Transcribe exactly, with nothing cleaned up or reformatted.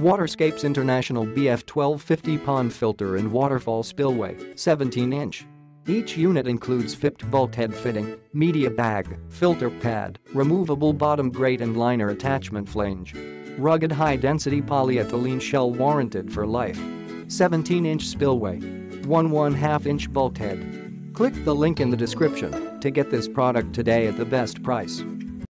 Waterscapes International B F twelve fifty Pond Filter and Waterfall Spillway, seventeen inch. Each unit includes F I P T bulkhead fitting, media bag, filter pad, removable bottom grate and liner attachment flange. Rugged high-density polyethylene shell warranted for life. seventeen inch spillway. one one half inch bulkhead. Click the link in the description to get this product today at the best price.